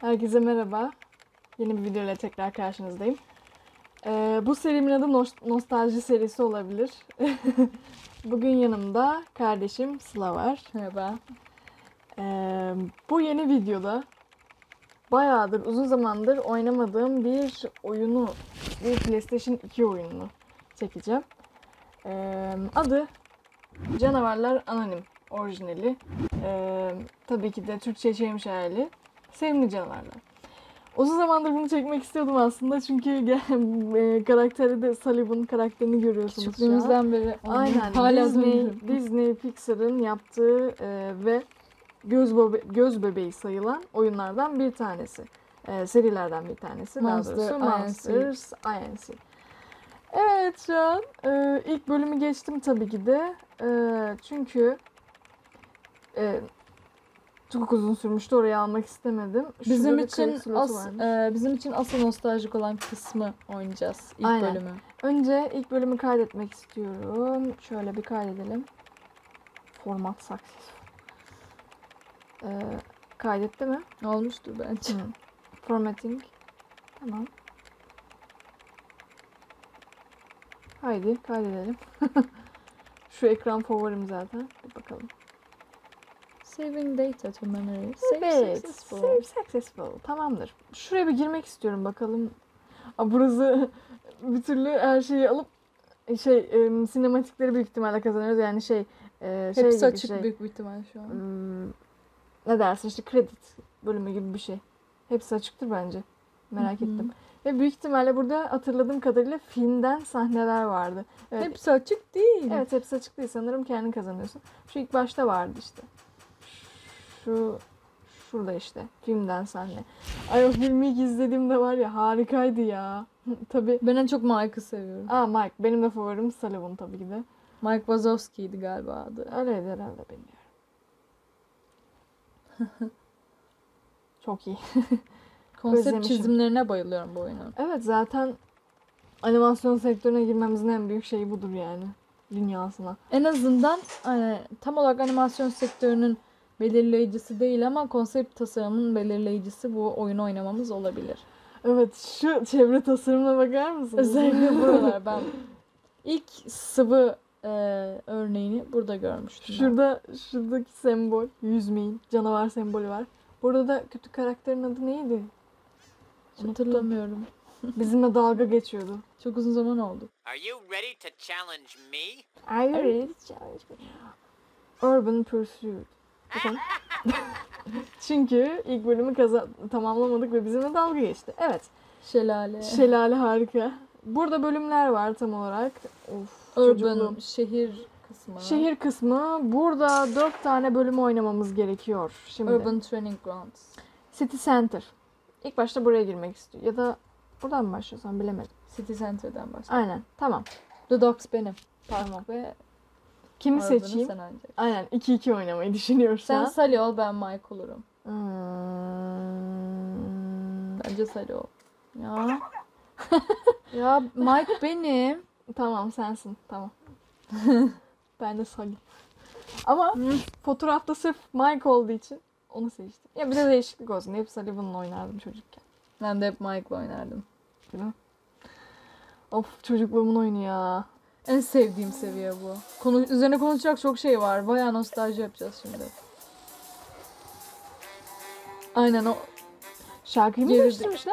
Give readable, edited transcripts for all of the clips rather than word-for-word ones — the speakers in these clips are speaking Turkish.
Herkese merhaba. Yeni bir video ile tekrar karşınızdayım. Bu serimin adı Nostalji serisi olabilir. Bugün yanımda kardeşim Sıla var. Merhaba. Bu yeni videoda bayağıdır, uzun zamandır oynamadığım bir oyunu, bir PlayStation 2 oyununu çekeceğim. Adı Canavarlar Anonim orijinali. Tabii ki de Türkçe çevirmiş hali Sevimli Canavarlar. Uzun zamandır bunu çekmek istiyordum aslında çünkü karakteri de Sullivan karakterini görüyorsunuz şu an. Küçüklüğümüzden beri Aynen. hala Disney Pixar'ın yaptığı ve göz bebeği sayılan oyunlardan bir tanesi. Serilerden bir tanesi. Daha doğrusu Monsters Inc. Evet, şu an ilk bölümü geçtim tabii ki de. Çünkü çok uzun sürmüştü, oraya almak istemedim. Bizim için asıl nostaljik olan kısmı oynayacağız. İlk Aynen. bölümü. Önce ilk bölümü kaydetmek istiyorum. Şöyle bir kaydedelim. Format success. Kaydetti mi? Olmuştur bence. Formatting. Tamam. Haydi kaydedelim. Şu ekran favorim zaten. Bir bakalım. Saving data to memory. Evet. Save successful. Tamamdır. Şuraya bir girmek istiyorum bakalım. Burası bir türlü her şeyi alıp sinematikleri büyük ihtimalle kazanıyoruz. Yani Hepsi açık büyük bir ihtimal şu an. Ne dersin, işte kredi bölümü gibi bir şey. Hepsi açıktır bence. Merak ettim. Ve büyük ihtimalle burada hatırladığım kadarıyla filmden sahneler vardı. Evet. Hepsi açık değil. Evet, hepsi açık değil. Sanırım kendin kazanıyorsun. Şu ilk başta vardı işte. Şurada işte filmden sahne. Ay, o filmi ilk izlediğimde var ya, harikaydı ya. Tabii. Ben en çok Mike'ı seviyorum. Mike. Benim de favorim Sullivan tabii ki de. Mike Wazowski'ydi galiba adı. Öyleydi herhalde, bilmiyorum. Çok iyi. Konsept Özlemişim. çizimlerine bayılıyorum bu oyunun. Evet, zaten animasyon sektörüne girmemizin en büyük şeyi budur yani. Dünyasına. En azından tam olarak animasyon sektörünün belirleyicisi değil ama konsept tasarımının belirleyicisi bu oyunu oynamamız olabilir. Evet, şu çevre tasarımına bakar mısınız? Özellikle buralar. Ben ilk sıvı örneğini burada görmüştüm. Şuradaki sembol, yüzmeyin, canavar sembolü var. Burada da kötü karakterin adı neydi? Hatırlamıyorum. Bizimle dalga geçiyordu. Çok uzun zaman oldu. Are you ready to challenge me? Are you ready to challenge me? Urban Pursuit. Çünkü ilk bölümü tamamlamadık ve bizimle dalga geçti. Evet. Şelale. Şelale harika. Burada bölümler var tam olarak. Urban, şehir kısmı. Şehir kısmı. Burada 4 tane bölüm oynamamız gerekiyor. Şimdi. Urban Training Grounds. City Center. İlk başta buraya girmek istiyor. Ya da buradan mı başlıyorsam bilemedim. City Center'dan başla. Aynen. Tamam. The Dogs benim. Tamam. Ve Kimi Urban'ı seçeyim? sen oynayacaksın. Aynen. 2-2 oynamayı düşünüyoruz. Sen Sally ol, ben Mike olurum. Bence Sally ol. Ya. Ya Mike benim. Tamam, sensin. Tamam. Ben de Sally. Ama fotoğrafta sırf Mike olduğu için onu seçtim. Ya bir de değişiklik olsun. Hep Sullivan'la oynardım çocukken. Ben de hep Mike'la oynardım. Değil mi? Of, çocukluğumun oyunu ya. En sevdiğim seviye bu. Üzerine konuşacak çok şey var. Bayağı nostalji yapacağız şimdi. Aynen o. Şarkıyı mı Geride- değiştirmişler?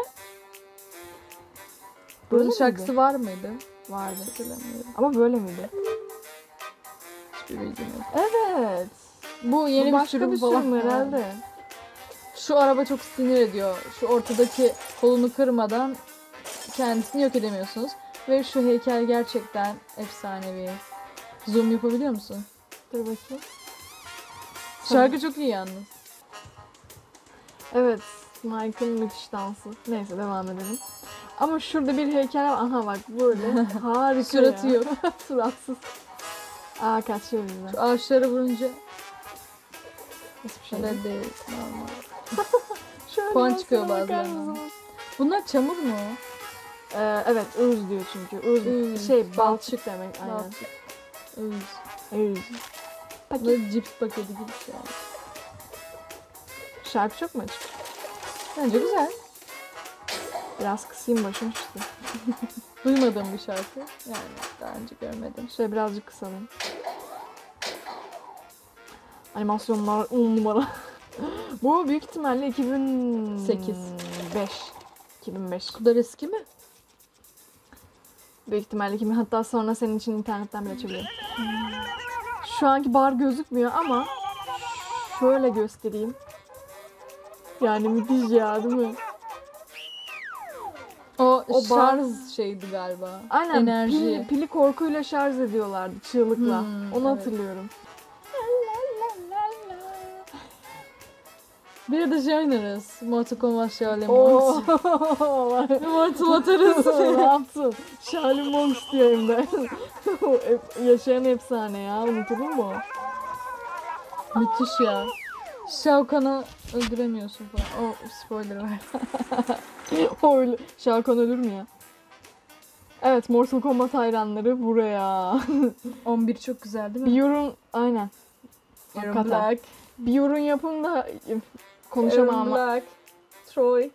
Buranın Böyle şarkısı miydi? var mıydı? Vardı. Hatırlamıyorum. Ama böyle miydi? Hiçbir bilgim yok. Evet. Bu yeni Bu bir başka sürüm bir falan sürüm herhalde. Şu araba çok sinir ediyor. Şu ortadaki kolunu kırmadan kendisini yok edemiyorsunuz. Ve şu heykel gerçekten efsanevi. Zoom yapabiliyor musun? Dur bakayım. Şarkı çok iyi yalnız. Evet. Mike'ın müthiş dansı. Neyse, devam edelim. Ama şurada bir heykel var. Aha bak, böyle. Harika Suratı ya. yok. Suratsız. Kaçıyor bizden. Şu ağaçlara vurunca Hiçbir şey öyle değil. değil. Normal. Şöyle Puan ben çıkıyor sana bakar bazılarına. mısınız? Bunlar çamur mu? Evet, ırz diyor çünkü. Irz. Balçık demek. Aynen. Balçık. Öz. Irz. Böyle cips paketi gibi şey. Şarkı çok mu açık? Bence güzel. Biraz kısayım başım işte. Duymadığım bir şarkı. Yani daha önce görmedim. Şöyle birazcık kısalım. Animasyonlar 10 numara. Bu büyük ihtimalle 2008. 2005. Bu kadar eski mi? Büyük ihtimalle 2000. Hatta sonra senin için internetten bile açabilirim. Şu anki bar gözükmüyor ama şöyle göstereyim. Yani müthiş ya, değil mi? O bar- şarj şeydi galiba. Aynen Enerji. pili korkuyla şarj ediyorlardı çığlıkla. Onu evet. hatırlıyorum. Bir de şey oynarız. Mortal Kombat Shaolin Oo. Monks. Mortal atarız. Ne yaptın? Shaolin Monks diyorum ben. Yaşayan efsane ya. Unutulur mu? Müthiş ya. Shao Kahn'ı öldüremiyorsun falan. O spoiler var. Öyle. Shao Kahn ölür mü ya? Evet, Mortal Kombat hayranları buraya. 11 çok güzel değil Bir mi? yorum, aynen. Aaron Hakikaten. Black. Bir yorum yapın da konuşamam Aaron ama. Black. Troy.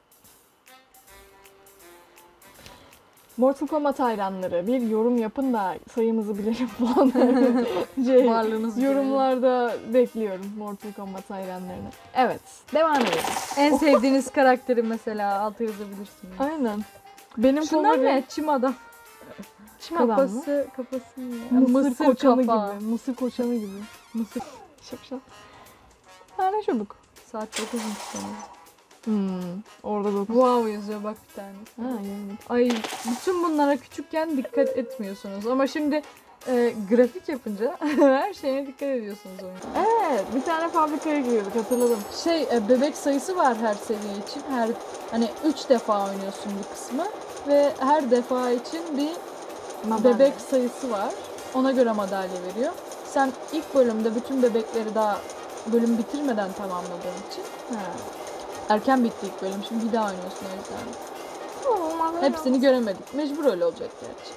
Mortal Kombat hayranları bir yorum yapın da sayımızı bilelim falan. Varlığınızı Yorumlarda bekliyorum Mortal Kombat hayranlarını. Evet, devam edelim. En sevdiğiniz karakteri mesela altı yazabilirsiniz. Aynen. Benim Şunlar favorim ne? Çim adam. Çim adam mı? Kafası ne? Mısır koçanı kafa. gibi. Mısır koçanı gibi. Mısır. Şapşal. Ha, ne çabuk. Saat 9'muş sanırım. Orada 9. Wow yazıyor bak bir tane. Ha, yani. Ay bütün bunlara küçükken dikkat etmiyorsunuz ama şimdi grafik yapınca her şeye dikkat ediyorsunuz oyunda. Evet, bir tane fabrikaya giriyorduk, hatırladım. Bebek sayısı var her seviye için. Hani 3 defa oynuyorsun bir kısmı ve her defa için bir bebek sayısı var. Ona göre madalya veriyor. Sen ilk bölümde bütün bebekleri daha bölüm bitirmeden tamamladığın için Ha. erken bitti ilk bölüm. Şimdi bir daha oynuyorsun o yüzden. Hepsini göremedik. Mecbur öyle olacak gerçi.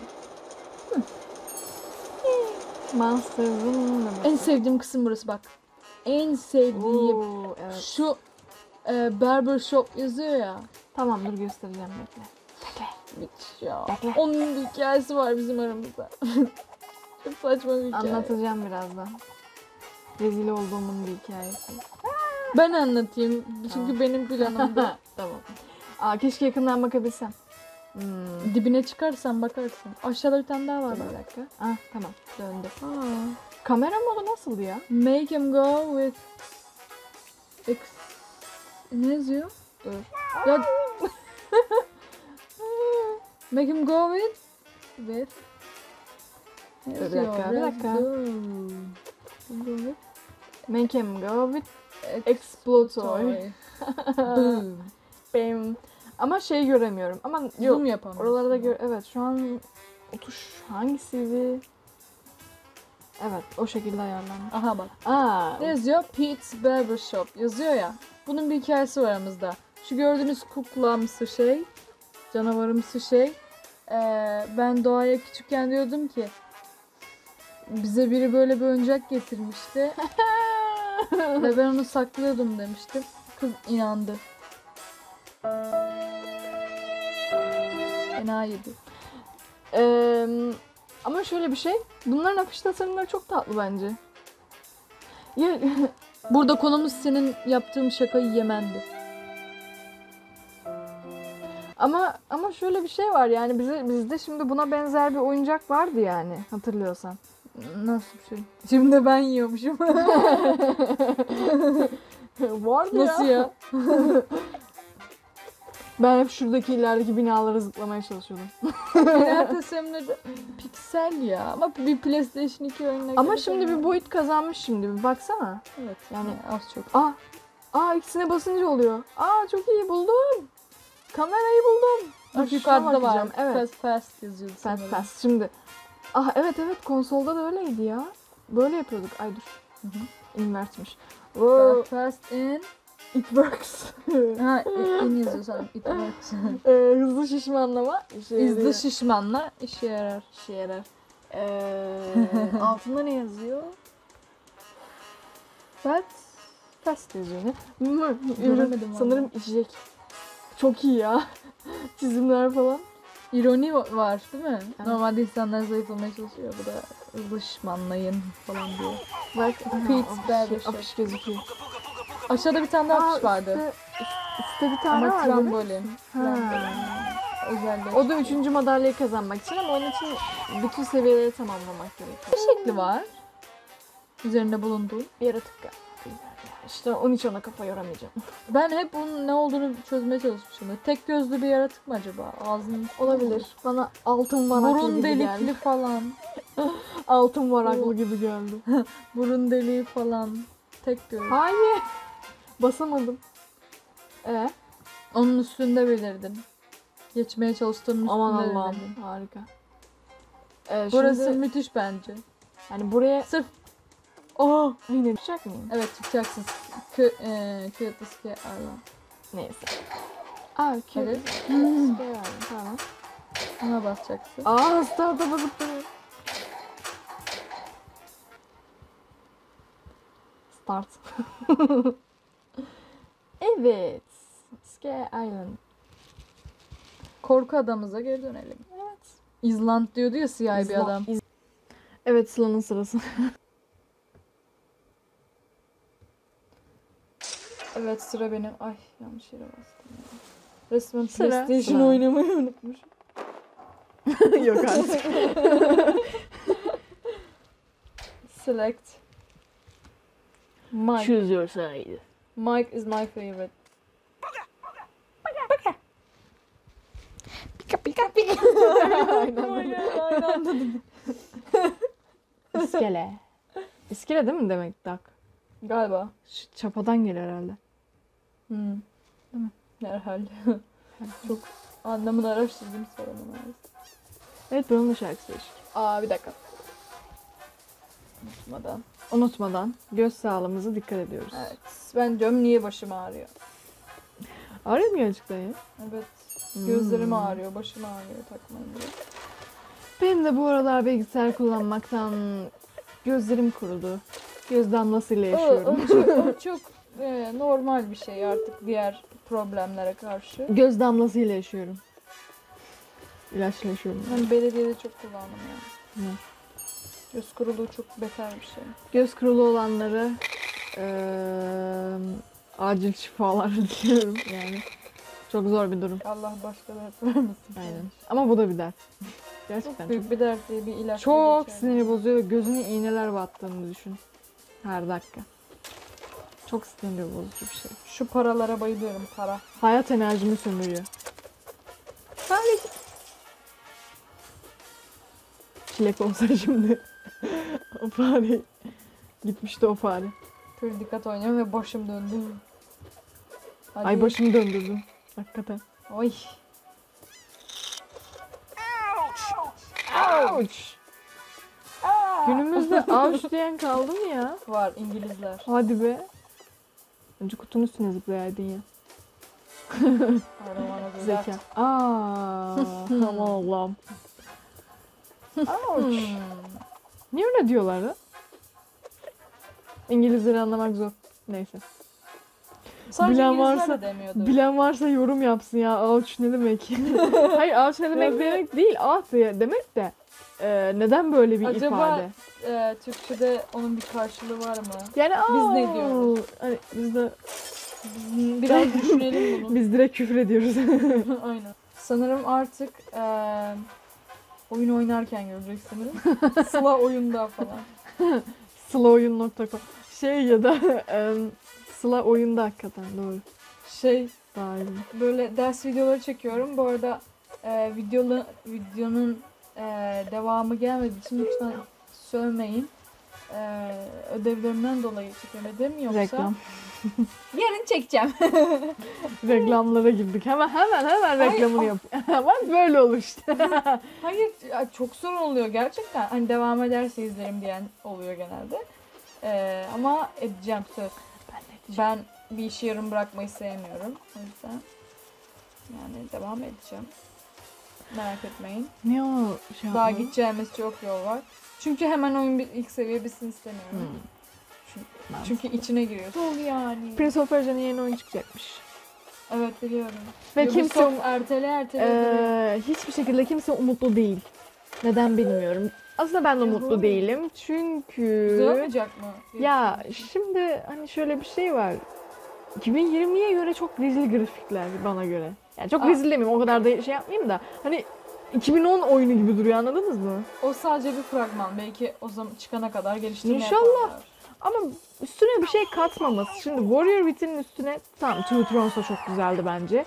Monsters'ın En sevdiğim kısım burası bak. En sevdiğim evet. şu barbershop yazıyor ya. Tamam, dur göstereceğim, bekle. Müthiş ya. Bekle. Onun bir hikayesi var bizim aramızda. Çok saçma bir hikaye. Anlatacağım birazdan. Rezil olduğumun bir hikayesi. Ben anlatayım. Çünkü benim planımda. Tamam. Aa, keşke yakından bakabilsem. Dibine çıkarsan bakarsın. Aşağıda bir tane daha var. Bir dakika. Ah, tamam. Döndü. Aa. Kamera modu nasıldı ya? Make him go with ne yazıyor? Dur. Ya make him go with ne Bir yazıyor? dakika, bir dakika. Dur. Make him go with Explotoy. Boom. Benim. Ama şey göremiyorum. Ama yok. Zoom yapamıyorum. Oralarda evet, şu an o tuş hangisiydi? Evet, o şekilde ayarlanmış. Aha bak. Aa, Ne yazıyor? Pete's Barbershop yazıyor ya. Bunun bir hikayesi var aramızda. Şu gördüğünüz kuklamsı şey, canavarımsı şey. Ben Doğa'ya küçükken diyordum ki bize biri böyle bir oyuncak getirmişti. Ve ben onu saklıyordum demiştim. Kız inandı. Fena yedi. Ama şöyle bir şey. Bunların afiş tasarımları çok tatlı bence. Ya, Burada konumuz senin yaptığın şakayı yemendi. ama şöyle bir şey var yani bizde şimdi buna benzer bir oyuncak vardı yani, hatırlıyorsan. Nasıl bir şey? Şimdi ben yiyormuşum. Vardı Nasıl ya? Ben hep şuradaki ilerideki binalara zıplamaya çalışıyordum. Genel tasarımları piksel ya. Ama bir PlayStation 2 oyununa Ama göre şimdi tabii. bir boyut kazanmış şimdi. Bir baksana. Evet Yani az çok. ikisine basınca oluyor. Çok iyi buldum. Kamerayı buldum. Bak Şuna yukarıda var. bakacağım, evet. Fast yazıyordu Fast sanırım. fast. Şimdi. Evet konsolda da öyleydi ya. Böyle yapıyorduk. Ay dur. Invertmiş. Fast in. It works. Ha in yazıyor sanırım. It works. Hızlı şişmanlama. İzli şişmanla işe yarar. İşe yarar. Altında ne yazıyor? Fast yazıyor ne? Göremedim Sanırım içecek. çok iyi ya. Çizimler falan. İroni var değil mi? Evet. Normalde insanlar zayıflamaya çalışıyor. Bu da ılışmanlayın falan diyor. Bak Pete böyle bir şey. apış gözüküyor. Aşağıda bir tane daha atış vardı. Üstte bir tane Ama vardı. değil mi? trambolin. Ha. Trambolin. Özelleşti. O da 3. madalyayı kazanmak için ama onun için bütün seviyeleri tamamlamak gerekiyor. bir şekli var. Üzerinde bulunduğu. Bir yaratık geldi. İşte onun için ona kafa yoramayacağım. Ben hep bunun ne olduğunu çözmeye çalışmışım. Tek gözlü bir yaratık mı acaba? Ağzının Olabilir. Bana altın varaklı burun gibi delikli geldi. falan. Altın varaklı gibi geldi. Burun deliği falan. Tek göz. Hayır. Basamadım. Onun üstünde belirdin. Geçmeye çalıştığının Aman üstünde Allah'ım. belirdin. Harika. Burası Şimdi, müthiş bence. yani buraya... Sırf Yine düşecek miyim? evet çıkacaksın. Kyoto'ski Arlan. Neyse. Aa, Evet. Tamam. Ona basacaksın. Start'a basıp duruyor. Start. Evet. Scare Island. Korku adamıza geri dönelim. Evet. İzland diyordu ya siyahi bir adam. Evet, Sıla'nın sırası. Evet sıra benim. Ay yanlış yere bastım ya. Resmen Sıra. PlayStation Sıra. oynamayı unutmuşum. Yok artık. Select. Mike. Choose your side. Mike is my favorite. Aynı anda dedik. İskele. İskele değil mi demek dak? Galiba. Şu çapadan gelir herhalde. Hmm. Değil mi? Herhalde. Çok anlamını araştırdım sorunun maalesef. Evet, ben onun da şarkısı değişik. Bir dakika. Unutmadan. Unutmadan göz sağlığımıza dikkat ediyoruz. Evet. Ben diyorum niye başım ağrıyor? Ağrıyor mu gerçekten ya? Evet. Gözlerim ağrıyor, başım ağrıyor takmayınca. Benim de bu aralar bilgisayar kullanmaktan gözlerim kurudu. Göz damlasıyla yaşıyorum. O çok normal bir şey artık diğer problemlere karşı. Göz damlasıyla yaşıyorum. İlaçla yaşıyorum. Ben belediyede çok kullandım yani. Ne? Göz kuruluğu çok beter bir şey. Göz kurulu olanları acil şifalar diliyorum yani. Çok zor bir durum. Allah başka dert vermesin. Aynen. Ama bu da bir dert. Gerçekten Çok büyük bir dert diye bir ilaç. çok siniri bozuyor ve gözüne iğneler battığını düşün. Her dakika. Çok sinir bozucu bir şey. Şu paralara bayılıyorum, para. Hayat enerjimi sömürüyor. Sadece. Çilek olsa şimdi. O fare. Gitmişti o fare. Pür dikkat oynuyorum ve başım döndü. Hadi. Ay, başımı döndürdüm. Hakikaten. Oy. Ouch. Günümüzde ouch diyen kaldı mı ya? Var İngilizler. Hadi be. Önce kutunun üstüne zıplayaydın ya. Aramana Zeka. Aman Allah'ım. Ouch. Niye öyle diyorlar lan? İngilizleri anlamak zor. Neyse. Sadece Bilen İngilizler varsa- de demiyordu. Bilen varsa yorum yapsın ya. Ouch ne demek? Hayır, ouch ne demek demek değil. Demek de. Neden böyle bir Acaba ifade? Türkçe'de onun bir karşılığı var mı? Yani biz ne "Aa!" diyoruz? Hani biz de Biraz düşünelim bunu. biz direkt küfür ediyoruz. Aynen. Sanırım artık oyun oynarken görecek sanırım. Sıla oyunda falan. Slaoyun.com ya da Sıla oyunda hakikaten doğru. Daha iyi. Böyle ders videoları çekiyorum. Bu arada videonun devamı gelmediği için lütfen sövmeyin. Ödevlerimden dolayı çekemedim. Yoksa Reklam. yarın çekeceğim. Reklamlara girdik. Hemen reklamını yap. Bak böyle olur işte. Hayır çok sorun oluyor gerçekten. Hani devam ederse izlerim diyen oluyor genelde. Ama edeceğim söz. Ben bir işi yarım bırakmayı sevmiyorum. O yüzden yani devam edeceğim. Merak etmeyin. Niye o şey Daha yapmadın? gideceğimiz çok yol var. Çünkü hemen oyun ilk seviye bitsin istemiyorum. Çünkü içine giriyorsun. Ol yani. Prince of Persia'nın yeni oyun çıkacakmış. Evet biliyorum. Ve kimse Ubisoft ertele duruyor. hiçbir şekilde kimse umutlu değil. Neden bilmiyorum. Aslında ben de Yuhu. umutlu değilim. Çünkü Güzel olmayacak mı? ya şimdi hani şöyle bir şey var. 2020'ye göre çok rezil grafikler bana göre. Yani çok Aa. rezil demeyeyim, o kadar da şey yapmayayım da. Hani 2010 oyunu gibi duruyor, anladınız mı? O sadece bir fragman. Belki o zaman çıkana kadar geliştirme İnşallah. yaparlar. Ama üstüne bir şey katmaması. Şimdi Warrior Within'in üstüne tamam, Two Thrones da çok güzeldi bence.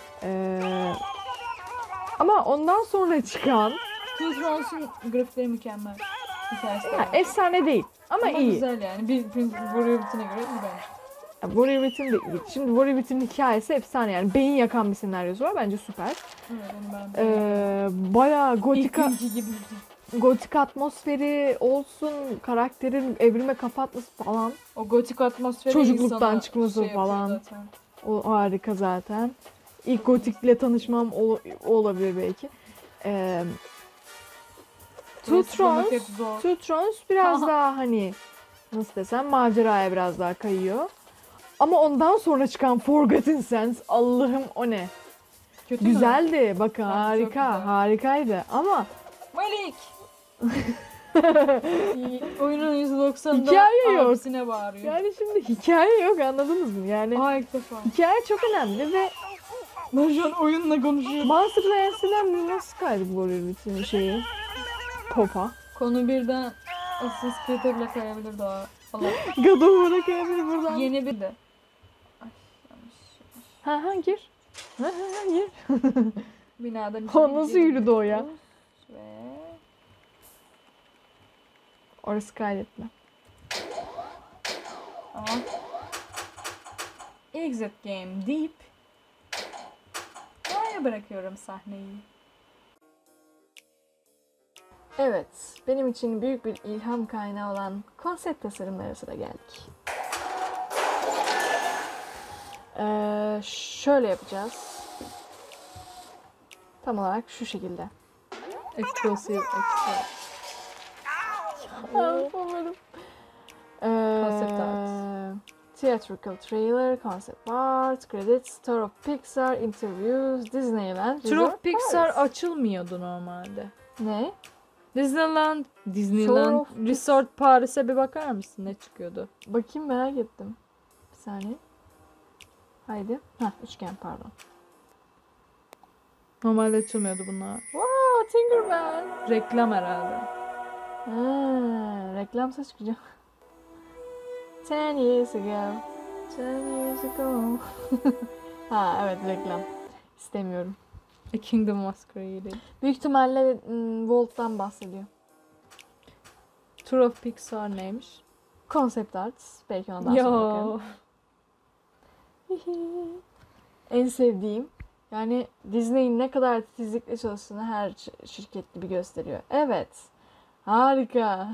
Ama ondan sonra çıkan Two Thrones'un grafikleri mükemmel. Hikayesi de var. efsane değil ama, Ama iyi. güzel yani. Bir Warrior Within'e göre iyi bence. Ya, Warrior Within de iyi. Şimdi Warrior Within'in hikayesi efsane, yani beyin yakan bir senaryosu var, bence süper. Evet onu ben Bayağı İlk günkü gibi. gotik atmosferi olsun, karakterin evrime kapatması falan. O gotik atmosferi Çocukluktan insana çıkması yapıyor falan. zaten. O harika zaten. İlk gotikle tanışmam o olabilir belki. Two Resitlemek hep Thrones, zor. Two Thrones biraz daha hani nasıl desem maceraya biraz daha kayıyor. Ama ondan sonra çıkan Forgotten Sands, Allah'ım o ne? Kötü mü? Güzeldi. Bakın Bence çok harika, güzel. harikaydı ama Malik! Oyunun %90'ında Hikaye yok. abisine bağırıyor. yani şimdi hikaye yok, anladınız mı? Yani Aa ilk defa. hikaye çok önemli ve Ben şu an oyunla konuşuyorum. Monster Lance'den nasıl kaydık bu bütün şeyi? Popa. Konu birden Assassin's Creed'e bile kayabilir daha. Allah. God of War'a kayabilir buradan. Yeni bir de. Ay yanlış. Ha gir. Ha gir. Binadan O nasıl yürüdü o ya? Ve Orası kaydetme. ama Exit Game deyip oraya bırakıyorum sahneyi. Evet, benim için büyük bir ilham kaynağı olan konsept tasarımlara sıra geldik. Şöyle yapacağız. Tam olarak şu şekilde. Explosive Extra. Umarım. Concept art. Theatrical trailer, concept art, credits, Tour of Pixar, interviews, Disneyland, Tour Resort of Pixar Paris. açılmıyordu normalde. Ne? Disneyland, Tour of Resort Paris'e bir bakar mısın ne çıkıyordu? Bakayım, merak ettim. Bir saniye. Haydi. Heh, üçgen pardon. Normalde açılmıyordu bunlar. Wow, Tinkerbell. Reklam herhalde. Reklamsa çıkacağım. 10 years ago. 10 years ago. Ha evet, reklam. İstemiyorum. A Kingdom Was Created. Büyük ihtimalle Walt'tan bahsediyor. Tour of Pixar neymiş? Concept art. Belki ondan sonra bakarım. En sevdiğim. Yani Disney'in ne kadar titizlikle çalıştığını her şirket gibi gösteriyor. Evet. Harika.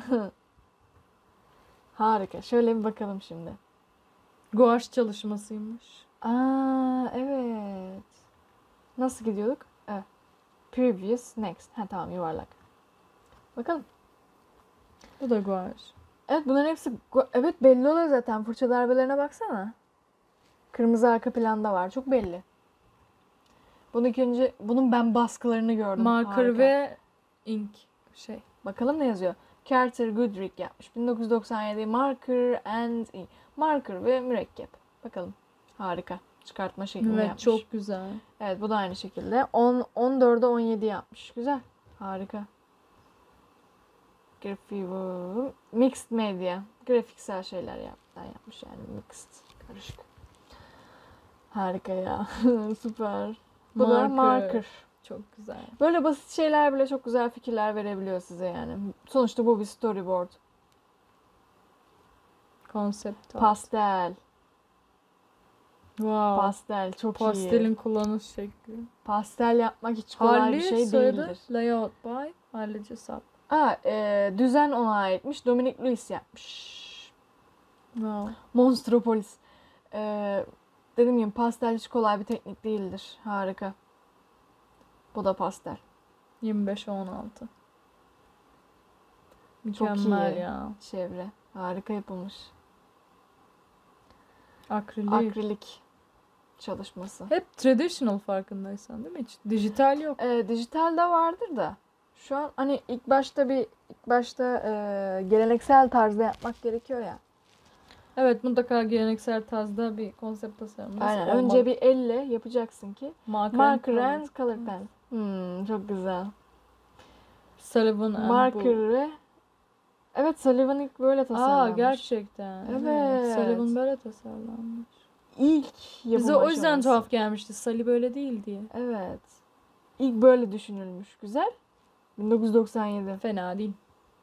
Harika. Şöyle bir bakalım şimdi. Gouache çalışmasıymış. Aa evet. Nasıl gidiyorduk? Evet. Previous, next. Ha tamam, yuvarlak. Bakalım. Bu da gouache. Evet, bunların hepsi evet, belli oluyor zaten. Fırça darbelerine baksana. Kırmızı arka planda var. Çok belli. Bunu ilk önce bunun ben baskılarını gördüm. Marker Harika. ve ink şey. Bakalım ne yazıyor. Carter Goodrich yapmış. 1997 Marker and Ink. Marker ve mürekkep. Bakalım. Harika. Çıkartma şeklini Evet yapmış. çok güzel. Evet, bu da aynı şekilde. 14'e 17 yapmış. Güzel. Harika. Grafiği bu. Mixed media. Grafiksel şeyler yapmış yani. Mixed. Karışık. Harika ya. Süper. Bu da marker. Çok güzel. Böyle basit şeyler bile çok güzel fikirler verebiliyor size yani. Sonuçta bu bir storyboard. Konsept. Pastel. Wow. Pastel çok iyi. Pastelin kullanış şekli. Pastel yapmak hiç kolay bir şey soyadı değildir. Layout by Harley Cesap. Düzen ona aitmiş. Dominic Lewis yapmış. Wow. Monstropolis. Dediğim gibi pastel hiç kolay bir teknik değildir. Harika. Bu da pastel. 25-16. Çok Mükemmel iyi. ya. Çevre. Harika yapılmış. Akrilik. Akrilik. çalışması. Hep traditional farkındaysan değil mi? Hiç dijital yok. Dijital de vardır da şu an hani ilk başta geleneksel tarzda yapmak gerekiyor ya. Evet, mutlaka geleneksel tarzda bir konsept tasarımı. Aynen. Önce bir elle yapacaksın ki marker and color pen. Çok güzel. Sullivan and Marker ve evet, Sullivan ilk böyle tasarlanmış. gerçekten. Evet. Sullivan böyle tasarlanmış. İlk yapım Bize o yüzden aşaması. tuhaf gelmişti. Sully böyle değil diye. Evet. İlk böyle düşünülmüş. Güzel. 1997. Fena değil.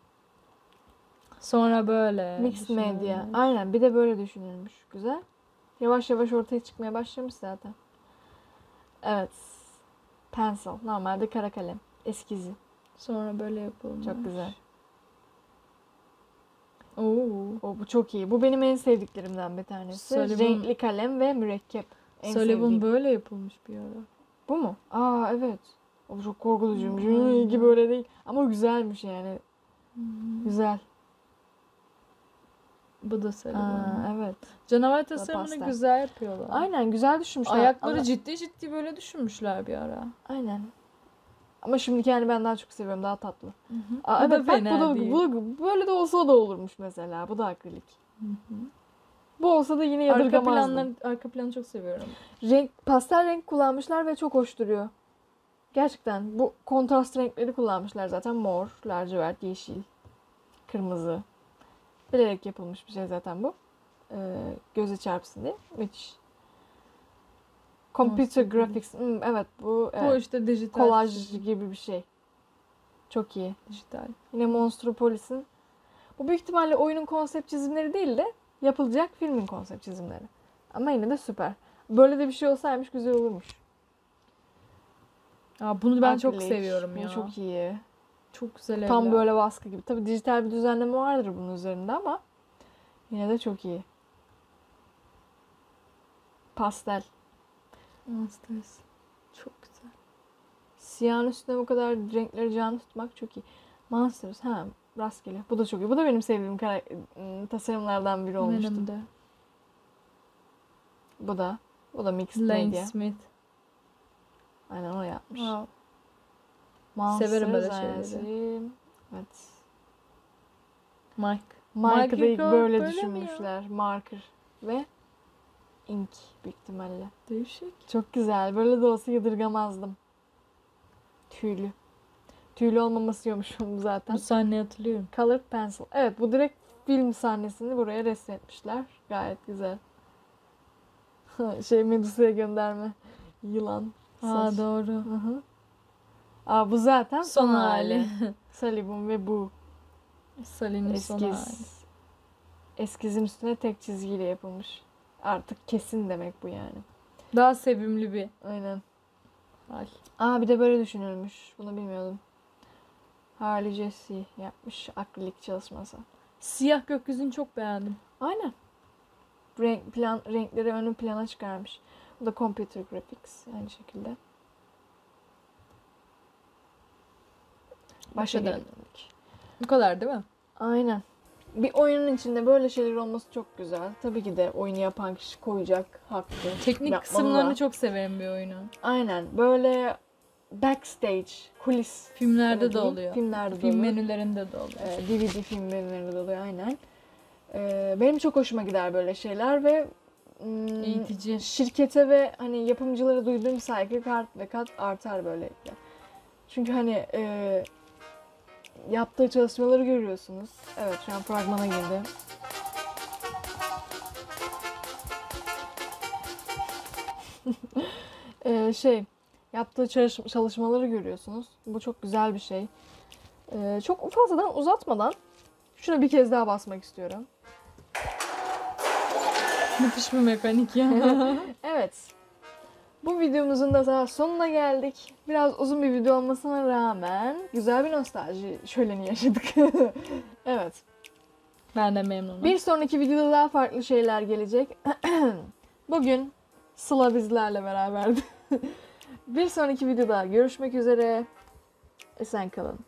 Sonra böyle. Mixed Media. düşünülmüş. Aynen, bir de böyle düşünülmüş. Güzel. Yavaş yavaş ortaya çıkmaya başlamış zaten. Evet. Pencil. Normalde kara kalem. Eskizi. Sonra böyle yapılmış. Çok güzel. Oo. Bu çok iyi. Bu benim en sevdiklerimden bir tanesi. Sullivan- Renkli kalem ve mürekkep. En Sullivan sevdiğim. böyle yapılmış bir ara. Bu mu? Evet. O çok korkutucuymuş. Aynen. Gibi öyle değil. Ama güzelmiş yani. Güzel. Bu da Sullivan. Evet. Canavar tasarımını pastel. güzel yapıyorlar. Aynen, güzel düşünmüşler. Ayakları Ama- ciddi böyle düşünmüşler bir ara. Aynen. Ama şimdiki yani ben daha çok seviyorum. Daha tatlı. Bu Evet, da bak, fena değil. bu böyle de olsa da olurmuş mesela. Bu da akrilik. Bu olsa da yine Arka yadırgamazdım. planı çok seviyorum. Pastel renk kullanmışlar ve çok hoş duruyor. Gerçekten bu kontrast renkleri kullanmışlar zaten. Mor, lacivert, yeşil, kırmızı. Bilerek yapılmış bir şey zaten bu. Göze çarpsın diye. Müthiş. Computer Nasıl graphics. Evet, bu Bu işte dijital. kolaj gibi bir şey. Çok iyi. Dijital. Yine Monstropolis'in. Bu büyük ihtimalle oyunun konsept çizimleri değil de yapılacak filmin konsept çizimleri. Ama yine de süper. Böyle de bir şey olsaymış güzel olurmuş. Bunu ben çok Akrilik. seviyorum Bu ya. çok iyi. Çok güzel Tam evler. böyle baskı gibi. Tabii dijital bir düzenleme vardır bunun üzerinde ama yine de çok iyi. Pastel. Monsters. Çok güzel. Siyahın üstüne bu kadar renkleri canlı tutmak çok iyi. Monsters. Rastgele. Bu da çok iyi. Bu da benim sevdiğim tasarımlardan biri olmuştu. Benim de. Bu da Mixed Lane Media. Smith. Aynen, o yapmış. Wow. Monsters Severim böyle Ailesi. şeyleri. Evet. Mike. Marker'da ilk Michael böyle böyle mi düşünmüşler. Marker ve ink büyük ihtimalle. Değişik. Çok güzel. Böyle de olsa yadırgamazdım. Tüylü. Tüylü olmaması yiyormuşum zaten. Bu sahneyi hatırlıyorum. Colored pencil. Evet, bu direkt film sahnesini buraya resmetmişler. Gayet güzel. Medusa'ya gönderme. Yılan. Saç. Doğru. Hı hı. Bu zaten Son hali. Sullivan ve bu. Salih'in son hali. Eskizin üstüne tek çizgiyle yapılmış. Artık kesin demek bu yani. Daha sevimli bir Aynen. hal. Bir de böyle düşünülmüş. Bunu bilmiyordum. Harley Jesse yapmış akrilik çalışması. Siyah gökyüzünü çok beğendim. Aynen. Renkleri ön plana çıkarmış. Bu da computer graphics aynı şekilde. Başa Başa döndük. Bu kadar değil mi? Aynen. Bir oyunun içinde böyle şeyler olması çok güzel. Tabii ki de oyunu yapan kişi koyacak hakkı. Teknik yapmalı kısımlarını da. çok severim bir oyunun. Aynen. Böyle backstage, kulis. Filmlerde öyle de diyeyim. oluyor. Filmlerde de Film oluyor. menülerinde de oluyor. DVD film menülerinde de oluyor aynen. Benim çok hoşuma gider böyle şeyler ve Eğitici. şirkete ve hani yapımcılara duyduğum saygı kat artar böylelikle. Çünkü hani yaptığı çalışmaları görüyorsunuz. Evet, şu an fragmana girdim. Yaptığı çalışmaları görüyorsunuz. Bu çok güzel bir şey. Çok fazladan uzatmadan şuna bir kez daha basmak istiyorum. Müthiş bir mekanik ya. Evet. Bu videomuzun da daha sonuna geldik. Biraz uzun bir video olmasına rağmen güzel bir nostalji şöleni yaşadık. Evet. Ben de memnunum. Bir sonraki videoda daha farklı şeyler gelecek. Bugün Sıla bizlerle beraberdi. Bir sonraki videoda görüşmek üzere. Esen kalın.